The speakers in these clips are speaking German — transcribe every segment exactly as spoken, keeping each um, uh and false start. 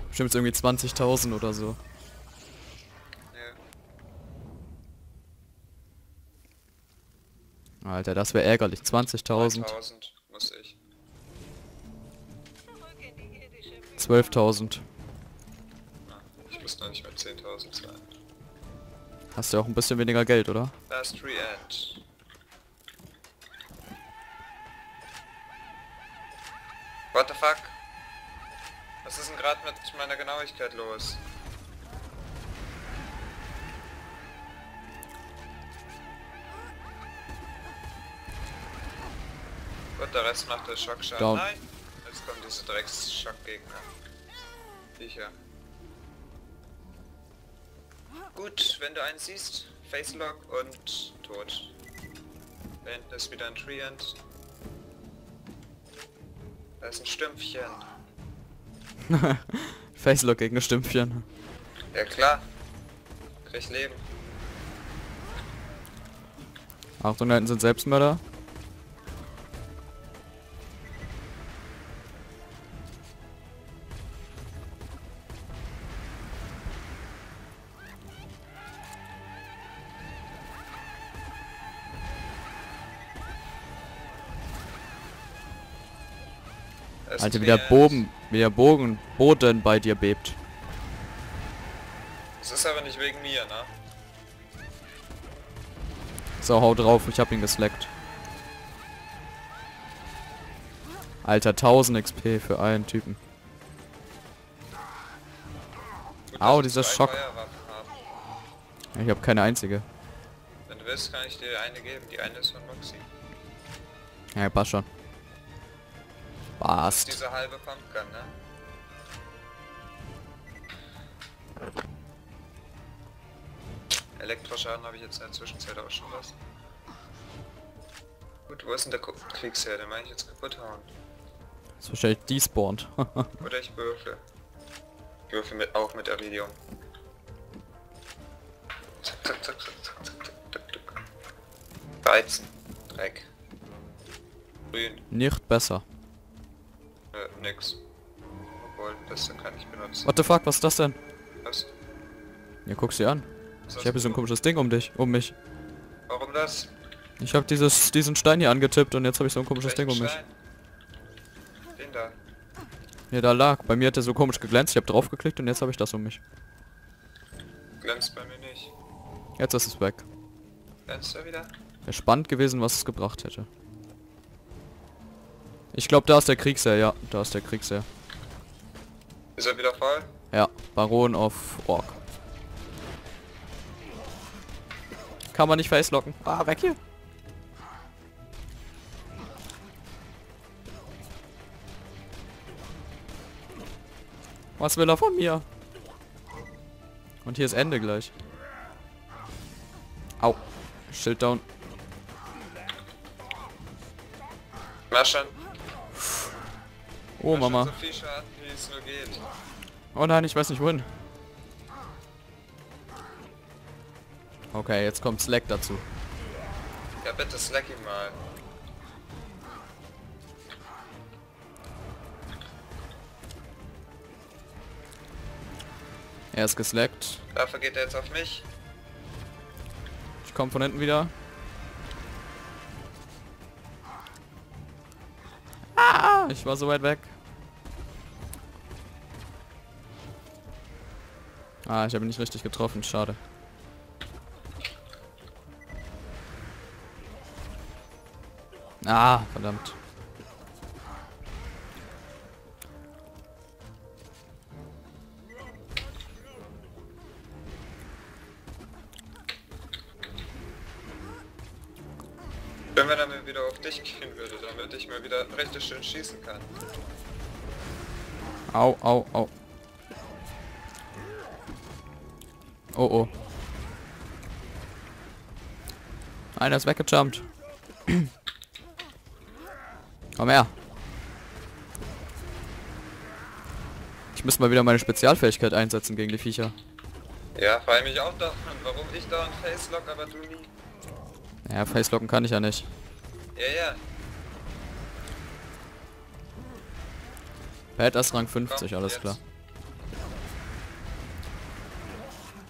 Bestimmt irgendwie zwanzigtausend oder so. Ja. Alter, das wäre ärgerlich. zwanzigtausend. neuntausend muss ich. zwölftausend. Ah, ich muss noch nicht mal zehntausend sein. Hast du auch ein bisschen weniger Geld, oder? Last Re-End. What the fuck? Was ist denn gerade mit meiner Genauigkeit los? Gut, der Rest macht der Schockschaden. Down. Nein! Jetzt kommen diese Drecks-Schockgegner. Sicher. Gut, wenn du einen siehst, Facelock und tot. Da hinten ist wieder ein Tree-End. Da ist ein Stümpfchen. Facelock gegen ein Stümpfchen. Ja klar. Krieg ich Leben. Achtung, da hinten sind Selbstmörder. Alter, wie der Bogen, wie der Bogen, Boden bei dir bebt. Das ist aber nicht wegen mir, ne? So, hau drauf, ich hab ihn geslackt. Alter, tausend X P für einen Typen. Gut, Au, dass dieser wir zwei Schock. Feuerwaffen haben. Ich hab keine einzige. Wenn du willst, kann ich dir eine geben. Die eine ist von Moxie. Ja, passt schon. Das ist Passt. diese halbe Pumpgun, ne? Elektroschaden habe ich jetzt in der Zwischenzeit auch schon was. Gut, wo ist denn der Ko- Kriegsherr? Den meine ich jetzt kaputt hauen. Das ist wahrscheinlich despawned. Oder ich würfle. Ich würfle mit, auch mit Iridium. Zack, zack, zack, zack, zack, zack, zack, zack. Weizen. Dreck. Grün. Nicht besser. Äh, nix. Obwohl, das kann ich benutzen. What the fuck, was ist das denn? Was? Ja, guck's dir an. Was Ich hast habe hier du so ein vor? komisches Ding um dich, um mich. Warum das? Ich habe dieses, diesen Stein hier angetippt und jetzt habe ich so ein komisches Ding um Welchen mich. Stein? Den da. Ja, da lag. Bei mir hat der so komisch geglänzt. Ich habe draufgeklickt und jetzt habe ich das um mich. Glänzt bei mir nicht. Jetzt ist es weg. Glänzt er wieder? Wäre spannend gewesen, was es gebracht hätte. Ich glaube, da ist der Kriegsherr. Ja, da ist der Kriegsherr. Ist er wieder voll? Ja, Baron auf Ork. Kann man nicht facelocken. Ah, weg hier. Was will er von mir? Und hier ist Ende gleich. Au. Schild down. Maschen. Oh, Mama. So viel Schaden, wie es nur geht. Oh nein, ich weiß nicht wohin. Okay, jetzt kommt Slack dazu. Ja, bitte slack ihn mal. Er ist geslackt. Dafür geht er jetzt auf mich. Ich komme von hinten wieder. Ah, ich war so weit weg. Ah, ich habe ihn nicht richtig getroffen. Schade. Ah, verdammt. Wenn wir dann mal wieder auf dich gehen würde, damit ich mal wieder richtig schön schießen kann. Au, au, au. Oh, oh. Einer ist weggejumpt. Komm her. Ich müsste mal wieder meine Spezialfähigkeit einsetzen gegen die Viecher. Ja, frage mich auch da, warum ich da ein Facelock, aber du nie. Ja, Facelocken kann ich ja nicht. Ja, ja. Badass Rang fünfzig, Komm, alles jetzt. klar.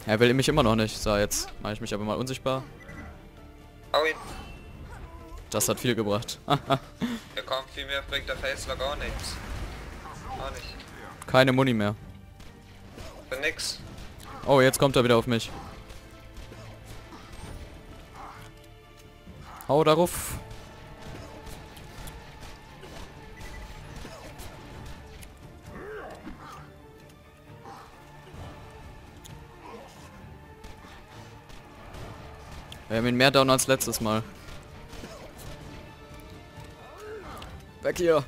Er will mich immer noch nicht. So, jetzt mache ich mich aber mal unsichtbar. Hau ihn. Das hat viel gebracht. Ja komm, viel mehr bringt der Facelock auch nichts. Auch nicht. Keine Muni mehr. Für nix. Oh, jetzt kommt er wieder auf mich. Hau darauf. Wir haben ihn mehr down als letztes Mal. Weg hier.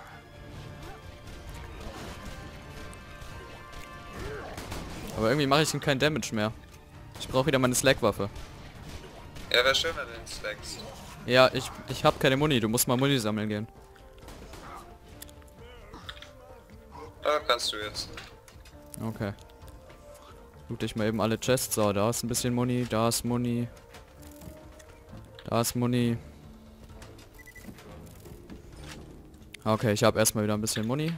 Aber irgendwie mache ich ihm keinen Damage mehr. Ich brauche wieder meine Slack-Waffe. Ja, wäre schön, wenn du den slackst. Ja, ich, ich habe keine Muni. Du musst mal Muni sammeln gehen. Da kannst du jetzt. Okay. Loot ich mal eben alle Chests. So, da ist ein bisschen Muni, da ist Muni. Da ist Muni. Okay, ich habe erstmal wieder ein bisschen Muni.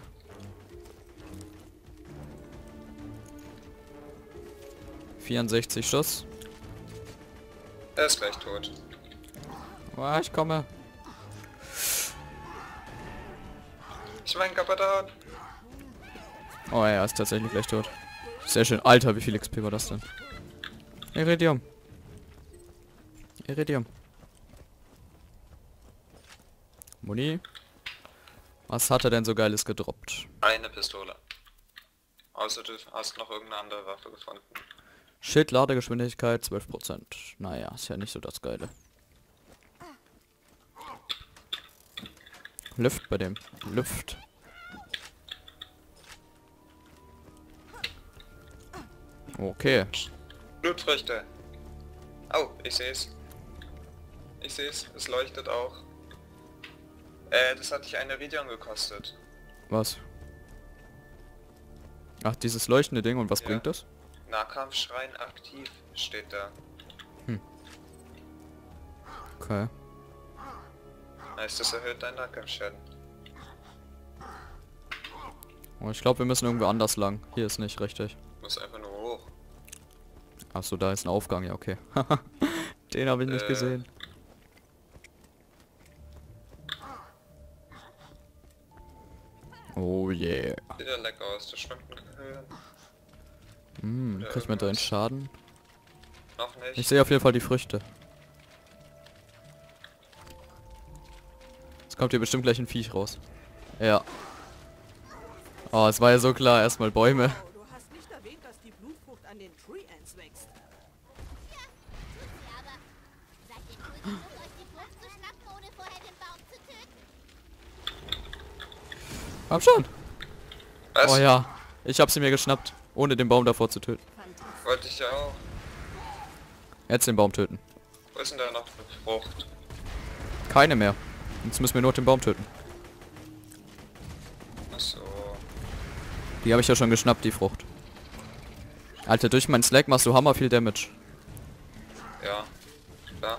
vierundsechzig Schuss. Er ist gleich tot. Oh, ich komme. Ich mein Kapadon. Oh, er ist tatsächlich gleich tot. Sehr schön. Alter, wie viel X P war das denn? Iridium. Iridium. Muni. Was hat er denn so Geiles gedroppt? Eine Pistole. Außer du hast noch irgendeine andere Waffe gefunden. Schild-Ladegeschwindigkeit zwölf Prozent. Naja, ist ja nicht so das Geile. Luft bei dem. Luft. Okay. Blutfrüchte. Oh, ich sehe es. Ich sehe es. Es leuchtet auch. Äh, das hat dich eine Iridium gekostet. Was? Ach, dieses leuchtende Ding. Und was Ja. bringt das? Nahkampfschrein aktiv steht da. Okay. Heißt, das erhöht deinen Nahkampfschaden. Oh, ich glaube, wir müssen irgendwo anders lang. Hier ist nicht richtig. Du musst einfach nur hoch. Achso, da ist ein Aufgang. Ja, okay. Den habe ich nicht Äh. gesehen. Oh yeah. Sieht ja lecker aus, das schmeckt ein Gehirn. Hm, Oder krieg ich mir da einen irgendwas. Schaden? Noch nicht. Ich sehe auf jeden Fall die Früchte. Jetzt kommt hier bestimmt gleich ein Viech raus. Ja. Oh, es war ja so klar. Erstmal Bäume. Oh, du hast nicht erwähnt, dass die Blutfrucht an den Tree Ants wächst. Aber seid ihr cool genug, euch die Frucht zu schnappen, ohne vorher den Baum zu töten? Komm schon. Was? Oh ja. Ich habe sie mir geschnappt. Ohne den Baum davor zu töten. Wollte ich ja auch. Jetzt den Baum töten. Wo ist denn da noch eine Frucht? Keine mehr. Jetzt müssen wir nur den Baum töten. Achso. Die habe ich ja schon geschnappt, die Frucht. Alter, durch meinen Slack machst du hammer viel Damage. Ja. Klar.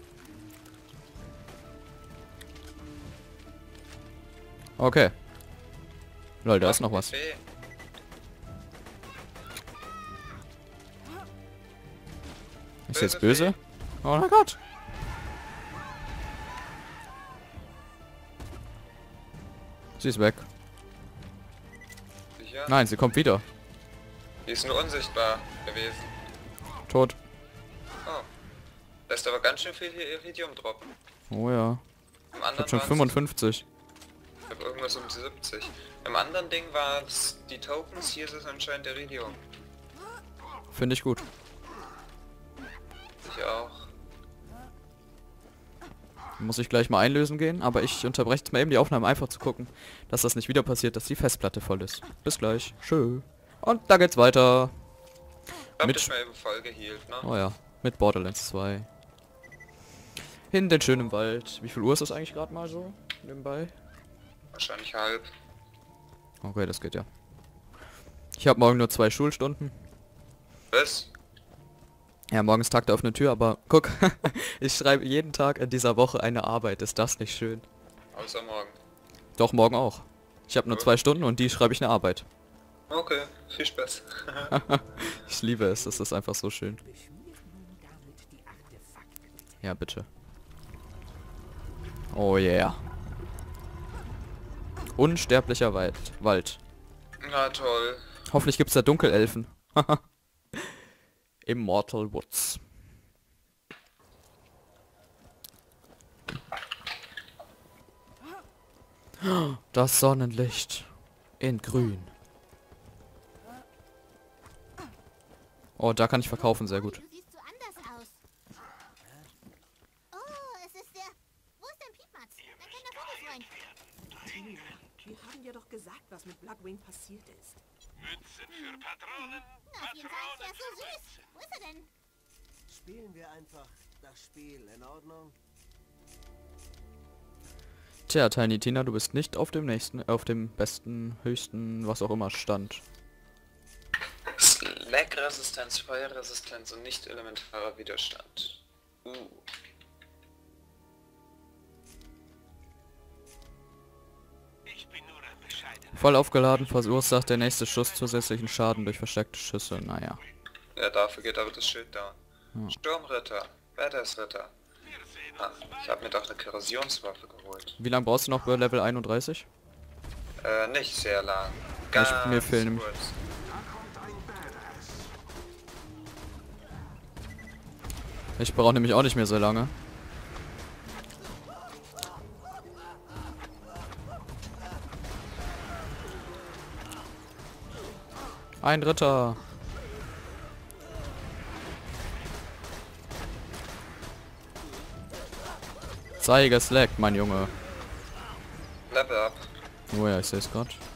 Okay. Lol, da ist noch was. Buffet. Ist jetzt böse? Oh mein Gott. Sie ist weg. Sicher? Nein, sie kommt wieder. Die ist nur unsichtbar gewesen. Tot. Oh. Lässt aber ganz schön viel hier Iridium droppen. Oh ja. Im Ich anderen hab schon waren's- fünfundfünfzig. Ich hab irgendwas um die siebzig. Im anderen Ding war es die Tokens, hier ist es anscheinend Iridium. Finde ich gut. Ich auch. Muss ich gleich mal einlösen gehen, aber ich unterbreche jetzt mal eben die Aufnahme, einfach zu gucken, dass das nicht wieder passiert, dass die Festplatte voll ist. Bis gleich. Tschö. Und da geht's weiter. Hab Mit dich mal eben voll geheilt, ne? Oh ja, mit Borderlands zwei. In den schönen Wald. Wie viel Uhr ist das eigentlich gerade mal so? Nebenbei? Wahrscheinlich halb. Okay, das geht ja. Ich habe morgen nur zwei Schulstunden. Was? Ja, morgen ist Tag der offenen Tür, aber guck, ich schreibe jeden Tag in dieser Woche eine Arbeit. Ist das nicht schön? Außer morgen. Doch, morgen auch. Ich habe nur Gut. zwei Stunden und die schreibe ich eine Arbeit. Okay, viel Spaß. Ich liebe es, das ist einfach so schön. Ja, bitte. Oh yeah. Unsterblicher Wald. Wald. Na toll. Hoffentlich gibt's da Dunkelelfen. Immortal Woods. Das Sonnenlicht. In grün. Oh, da kann ich verkaufen, sehr gut. Du siehst so anders aus. Oh, es ist der... Wo ist dein Piepmatz? Dein kleiner Vogelfreund. Wir haben dir doch gesagt, was mit Blackwing passiert ist. Münzen für Patronen. Na, auf jeden Fall ist der so süß. Wo ist er denn? Spielen wir einfach das Spiel, in Ordnung? Tja, Tiny Tina, du bist nicht auf dem nächsten, auf dem besten, höchsten, was auch immer Stand. Slack-Resistenz, Feuerresistenz und nicht elementarer Widerstand. Uh. Ich bin nur ein bescheidener. Voll aufgeladen verursacht der nächste Schuss zusätzlichen Schaden durch verstärkte Schüsse. Naja. Ja, dafür geht aber das Schild down. Ja. Sturmritter, Badass-Ritter. Wir sehen Ah, uns ich habe mir doch eine Korrosionswaffe geholt. Wie lange brauchst du noch bei Level einunddreißig? Äh, nicht sehr lang. Ja, ich- Ganz mir fehlen nämlich- kurz. Ich brauche nämlich auch nicht mehr so lange. Ein Ritter. Zeige Slack, mein Junge. Level up. Oh ja, ich sehe es gerade.